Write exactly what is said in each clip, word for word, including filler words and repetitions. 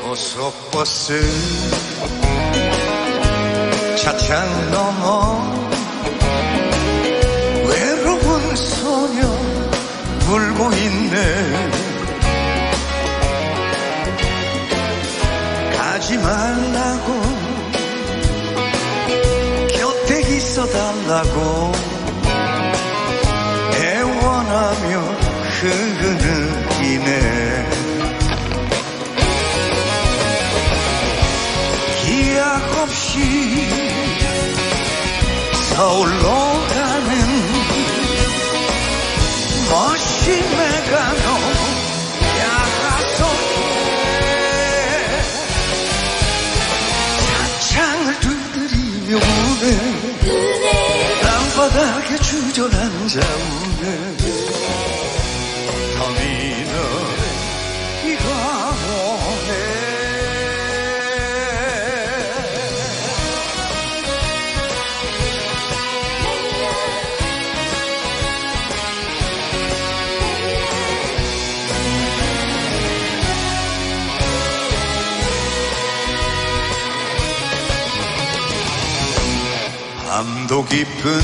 고속버스 차창 넘어 외로운 소녀 울고 있네. 가지 말라고 곁에 있어달라고 애원하며 흐느끼네. 기약 없이 서울로 가는 멋진 메가노 야속해. 차창을 두드리며 우네. 땅바닥에 주저앉아 우네. 터미널에 비가 오네. 밤도 깊은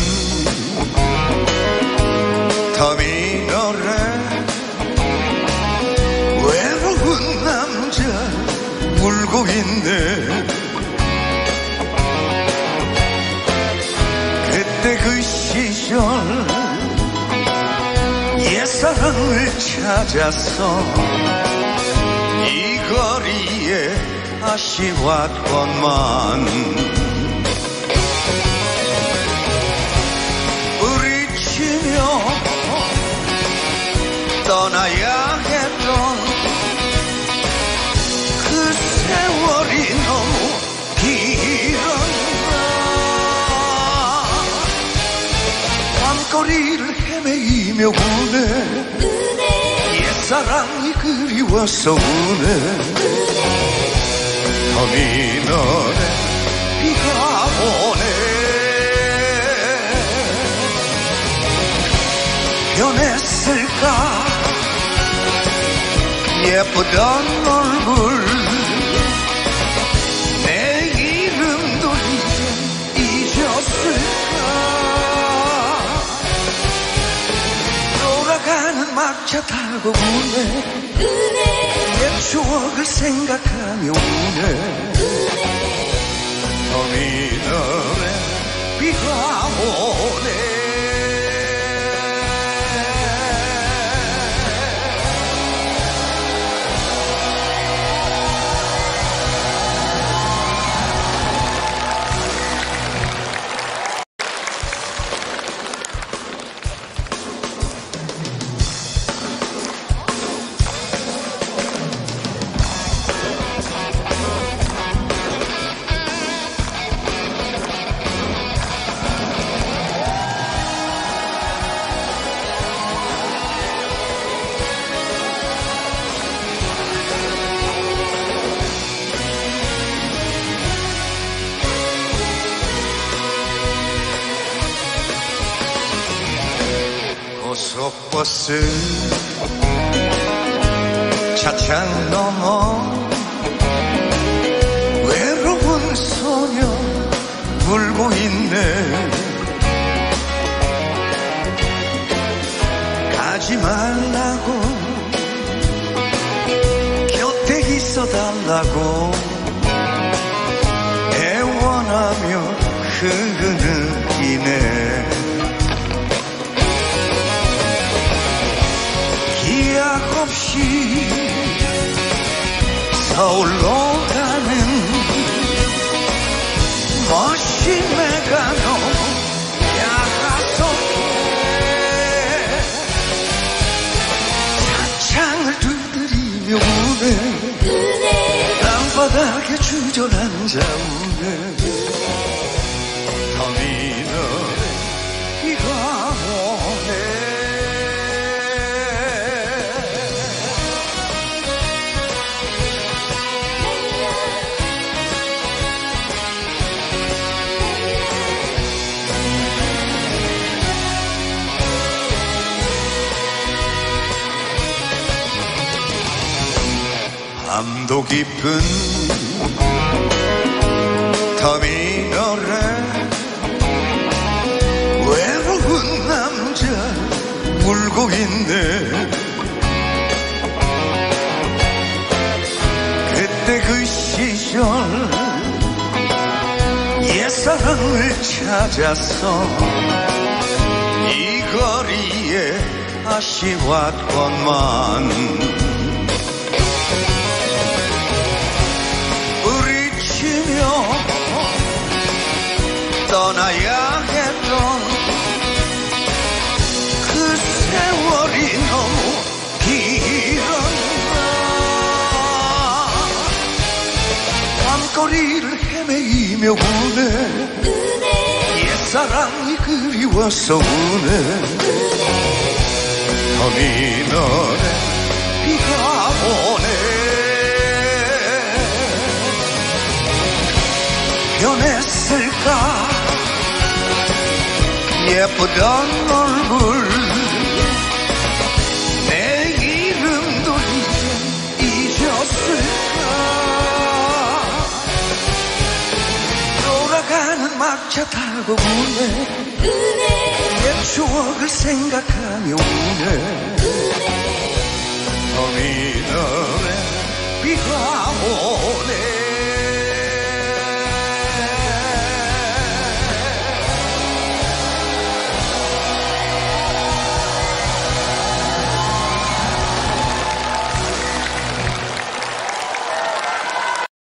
터미널에 외로운 남자 울고 있네. 그때 그 시절 옛사랑을 찾아서 이 거리에 다시 왔건만 떠나야 했던 그 세월이 너무 길었나. 밤거리를 헤매이며 우네. 옛사랑이 그리워서 우네. 터미널에 비가 오네. 변했을까 예쁘던 얼굴. 내 이름도 이제 잊었을까. 돌아가는 막차 타고 우네. 옛 추억을 생각하며 우네. 터미널에 비가 오네. 고속버스 차창 넘어 외로운 소녀 울고 있네. 가지 말라고 곁에 있어달라고 애원하며 흐느끼네. 기약 없이 서울로 가는 멋진 메가노 야속해. 차창을 두드리며 우네. 땅바닥에 주저앉아 우네. 터미널에 비가 오네. 밤도 깊은 터미널에 외로운 남자 울고 있네. 그때 그 시절 옛사랑을 찾아서 이 거리에 다시 왔건만 부딪히며 떠나야 했던 그 세월이 너무 길었나. 밤거리를 헤매이며 우네. 옛사랑이 그리워서 우네. 터미널에 비가 오네. 변했을까 예쁘던 얼굴. 내 이름도 이제 잊었을까. 돌아가는 막차 타고 우네. 옛 추억을 생각하며 우네. 터미널에 비가 오네.